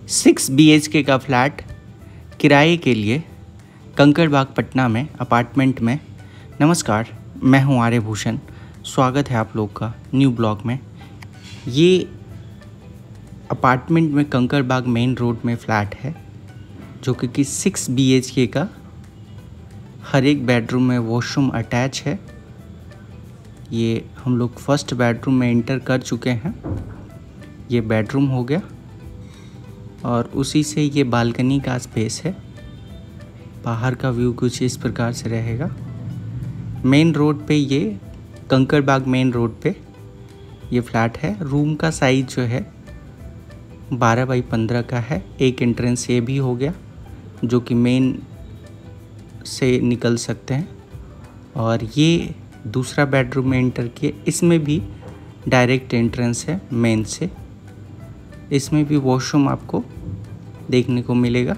6 BHK का flat किराए के लिए कंकड़बाग पटना में अपार्टमेंट में। नमस्कार, मैं हूं आर्यभूषण। स्वागत है आप लोग का न्यू ब्लॉग में। ये अपार्टमेंट में कंकड़बाग मेन रोड में फ़्लैट है जो कि 6 BHK का, हर एक बेडरूम में वॉशरूम अटैच है। ये हम लोग फर्स्ट बेडरूम में एंटर कर चुके हैं। ये बेडरूम हो गया और उसी से ये बालकनी का स्पेस है। बाहर का व्यू कुछ इस प्रकार से रहेगा। मेन रोड पे, ये कंकड़बाग मेन रोड पे ये फ्लैट है। रूम का साइज जो है 12 बाई 15 का है। एक एंट्रेंस ये भी हो गया जो कि मेन से निकल सकते हैं। और ये दूसरा बेडरूम में एंटर किए, इसमें भी डायरेक्ट एंट्रेंस है मेन से। इसमें भी वॉशरूम आपको देखने को मिलेगा।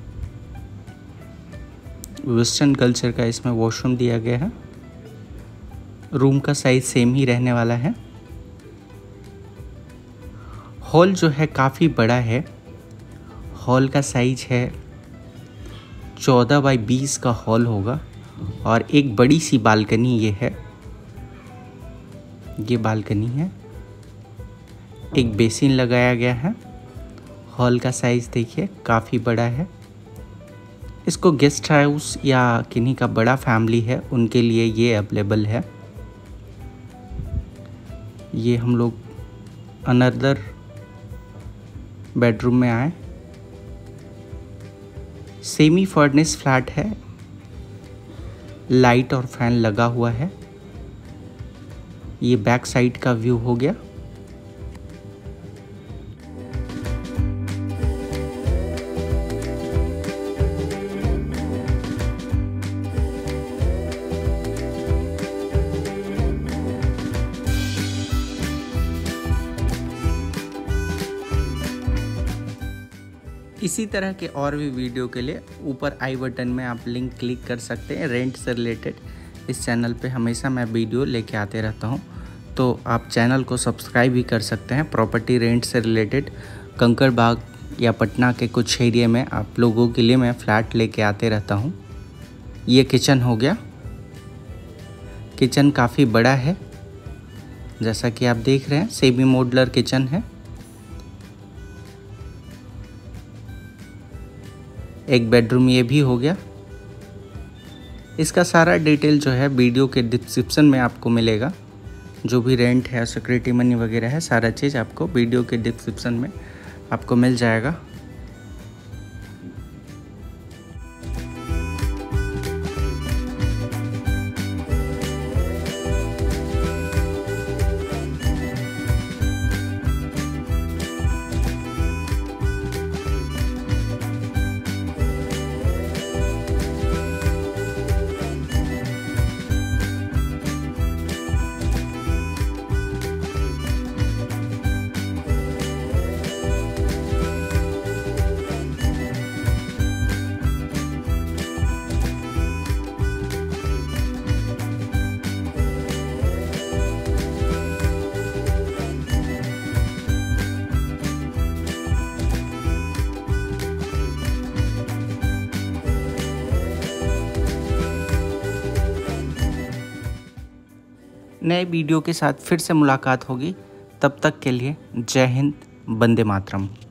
वेस्टर्न कल्चर का इसमें वॉशरूम दिया गया है। रूम का साइज सेम ही रहने वाला है। हॉल जो है काफ़ी बड़ा है। हॉल का साइज है 14 बाई 20 का हॉल होगा। और एक बड़ी सी बालकनी ये है। ये बालकनी है। एक बेसिन लगाया गया है। हॉल का साइज़ देखिए काफ़ी बड़ा है। इसको गेस्ट हाउस या किन्हीं का बड़ा फैमिली है उनके लिए ये अवेलेबल है। ये हम लोग अनदर बेडरूम में आए। सेमी फर्निश्ड फ्लैट है। लाइट और फैन लगा हुआ है। ये बैक साइड का व्यू हो गया। इसी तरह के और भी वीडियो के लिए ऊपर आई बटन में आप लिंक क्लिक कर सकते हैं। रेंट से रिलेटेड इस चैनल पे हमेशा मैं वीडियो लेके आते रहता हूँ, तो आप चैनल को सब्सक्राइब भी कर सकते हैं। प्रॉपर्टी रेंट से रिलेटेड कंकड़बाग या पटना के कुछ एरिया में आप लोगों के लिए मैं फ़्लैट लेके आते रहता हूँ। ये किचन हो गया। किचन काफ़ी बड़ा है, जैसा कि आप देख रहे हैं। सेमी मॉड्यूलर किचन है। एक बेडरूम ये भी हो गया। इसका सारा डिटेल जो है वीडियो के डिस्क्रिप्शन में आपको मिलेगा। जो भी रेंट है, सिक्योरिटी मनी वगैरह है, सारा चीज़ आपको वीडियो के डिस्क्रिप्शन में आपको मिल जाएगा। नए वीडियो के साथ फिर से मुलाकात होगी। तब तक के लिए जय हिंद, वंदे मातरम।